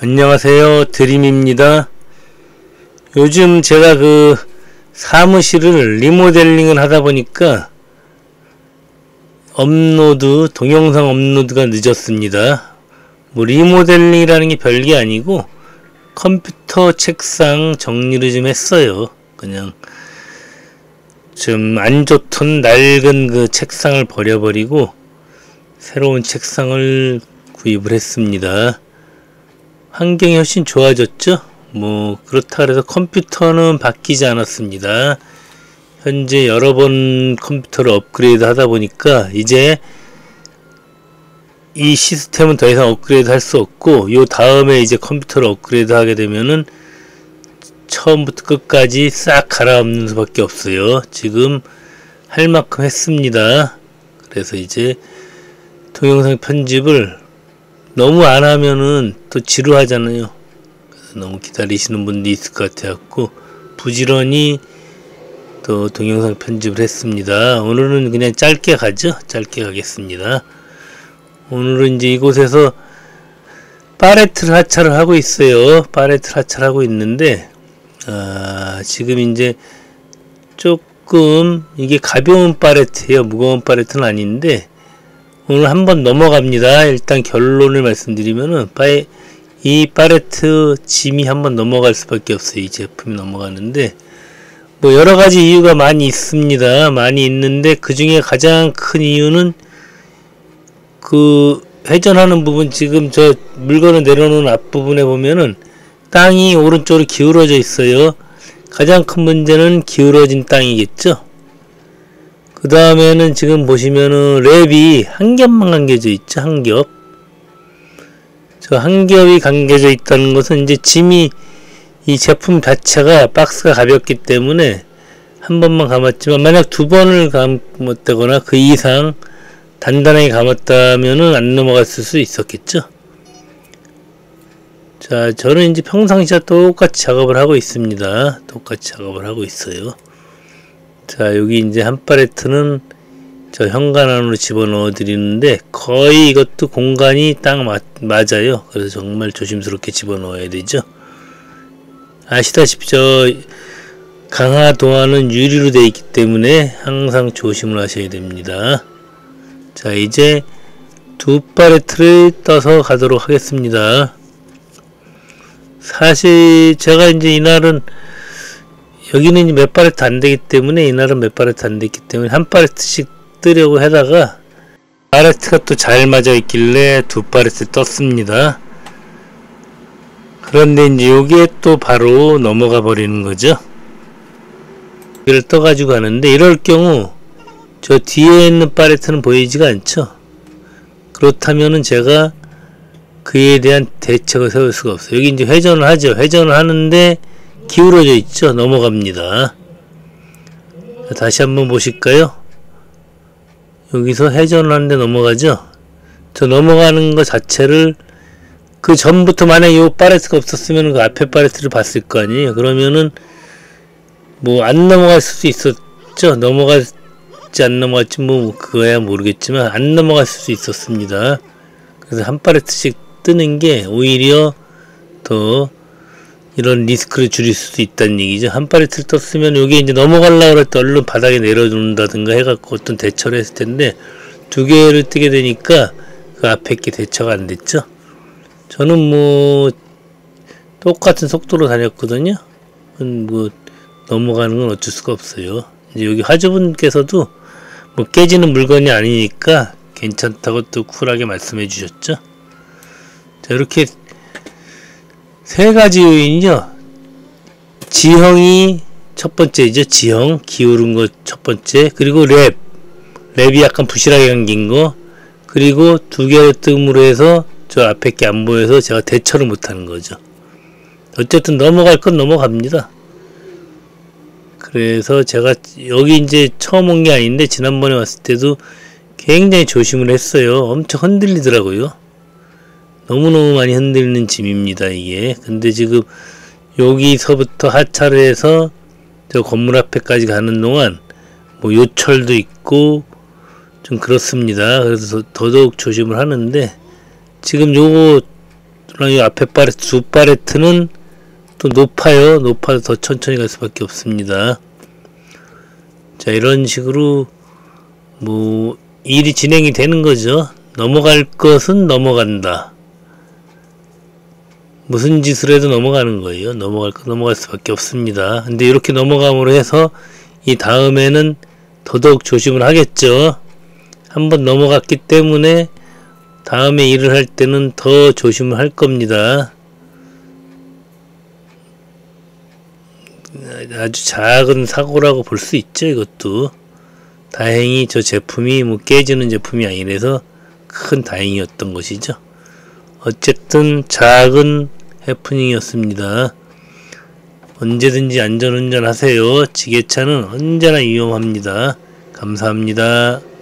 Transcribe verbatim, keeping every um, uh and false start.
안녕하세요, 드림입니다. 요즘 제가 그 사무실을 리모델링을 하다 보니까 업로드, 동영상 업로드가 늦었습니다. 뭐 리모델링이라는 게 별게 아니고 컴퓨터 책상 정리를 좀 했어요. 그냥 좀 안 좋던 낡은 그 책상을 버려버리고 새로운 책상을 구입을 했습니다. 환경이 훨씬 좋아졌죠? 뭐 그렇다 그래서 컴퓨터는 바뀌지 않았습니다. 현재 여러 번 컴퓨터를 업그레이드 하다 보니까 이제 이 시스템은 더 이상 업그레이드 할 수 없고, 요 다음에 이제 컴퓨터를 업그레이드 하게 되면은 처음부터 끝까지 싹 갈아엎는 수밖에 없어요. 지금 할 만큼 했습니다. 그래서 이제 동영상 편집을 너무 안 하면은 또 지루하잖아요. 그래서 너무 기다리시는 분도 있을 것 같아갖고 부지런히 또 동영상 편집을 했습니다. 오늘은 그냥 짧게 가죠. 짧게 가겠습니다. 오늘은 이제 이곳에서 팔레트를 하차를 하고 있어요. 팔레트를 하차를 하고 있는데 아, 지금 이제 조금 이게 가벼운 팔레트예요. 무거운 팔레트는 아닌데 오늘 한번 넘어갑니다. 일단 결론을 말씀드리면은 파이, 이 팔레트 짐이 한번 넘어갈 수밖에 없어요. 이 제품이 넘어가는데 뭐 여러가지 이유가 많이 있습니다. 많이 있는데 그 중에 가장 큰 이유는 그 회전하는 부분, 지금 저 물건을 내려놓은 앞부분에 보면은 땅이 오른쪽으로 기울어져 있어요. 가장 큰 문제는 기울어진 땅이겠죠. 그 다음에는 지금 보시면은 랩이 한 겹만 감겨져 있죠. 한 겹. 저 한 겹이 감겨져 있다는 것은 이제 짐이, 이 제품 자체가 박스가 가볍기 때문에 한 번만 감았지만 만약 두 번을 감았다거나 그 이상 단단하게 감았다면은 안 넘어갔을 수 있었겠죠. 자, 저는 이제 평상시와 똑같이 작업을 하고 있습니다. 똑같이 작업을 하고 있어요. 자, 여기 이제 한 팔레트는 저 현관 안으로 집어넣어 드리는데 거의 이것도 공간이 딱 맞, 맞아요. 그래서 정말 조심스럽게 집어넣어야 되죠. 아시다시피 저 강화 도화는 유리로 되어 있기 때문에 항상 조심을 하셔야 됩니다. 자, 이제 두 팔레트를 떠서 가도록 하겠습니다. 사실 제가 이제 이날은 여기는 몇 팔레트 안 되기 때문에 이날은 몇 팔레트 안 됐기 때문에 한 팔레트씩 뜨려고 하다가 팔레트가 또 잘 맞아 있길래 두 팔레트 떴습니다. 그런데 이제 여기에 또 바로 넘어가 버리는 거죠. 여기를 떠가지고 가는데 이럴 경우 저 뒤에 있는 팔레트는 보이지가 않죠. 그렇다면은 제가 그에 대한 대책을 세울 수가 없어요. 여기 이제 회전을 하죠. 회전을 하는데 기울어져 있죠. 넘어갑니다. 자, 다시 한번 보실까요? 여기서 회전을 하는데 넘어가죠. 저 넘어가는 것 자체를 그 전부터 만약에 요 팔레트가 없었으면 그 앞에 팔레트를 봤을 거 아니에요. 그러면은 뭐 안 넘어갈 수도 있었죠. 넘어갈지 안 넘어갈지 뭐 그거야 모르겠지만 안 넘어갈 수 있었습니다. 그래서 한 팔레트씩 뜨는 게 오히려 더 이런 리스크를 줄일 수도 있다는 얘기죠. 한 팔레트를 떴으면 여기 이제 넘어가려고 할 때 얼른 바닥에 내려놓는다든가 해갖고 어떤 대처를 했을 텐데 두 개를 뜨게 되니까 그 앞에 게 대처가 안 됐죠. 저는 뭐 똑같은 속도로 다녔거든요. 뭐 넘어가는 건 어쩔 수가 없어요. 이제 여기 화주분께서도 뭐 깨지는 물건이 아니니까 괜찮다고 또 쿨하게 말씀해 주셨죠. 자, 이렇게 세 가지 요인이요. 지형이 첫 번째죠. 지형, 기울은 거 첫 번째. 그리고 랩, 랩이 약간 부실하게 감긴 거. 그리고 두 개를 뜸으로 해서 저 앞에 게 안 보여서 제가 대처를 못하는 거죠. 어쨌든 넘어갈 건 넘어갑니다. 그래서 제가 여기 이제 처음 온 게 아닌데 지난번에 왔을 때도 굉장히 조심을 했어요. 엄청 흔들리더라고요. 너무너무 많이 흔들리는 짐입니다, 이게. 근데 지금 여기서부터 하차를 해서 저 건물 앞에까지 가는 동안 뭐 요철도 있고 좀 그렇습니다. 그래서 더더욱 조심을 하는데 지금 요거 그러나 이 앞에 팔레트, 두 팔레트는 또 높아요. 높아서 더 천천히 갈 수밖에 없습니다. 자, 이런 식으로 뭐 일이 진행이 되는 거죠. 넘어갈 것은 넘어간다. 무슨 짓을 해도 넘어가는 거예요. 넘어갈 거 넘어갈 수밖에 없습니다. 근데 이렇게 넘어감으로 해서 이 다음에는 더더욱 조심을 하겠죠. 한번 넘어갔기 때문에 다음에 일을 할 때는 더 조심을 할 겁니다. 아주 작은 사고라고 볼 수 있죠. 이것도 다행히 저 제품이 뭐 깨지는 제품이 아니라서 큰 다행이었던 것이죠. 어쨌든 작은 해프닝이었습니다. 언제든지 안전운전 하세요. 지게차는 언제나 위험합니다. 감사합니다.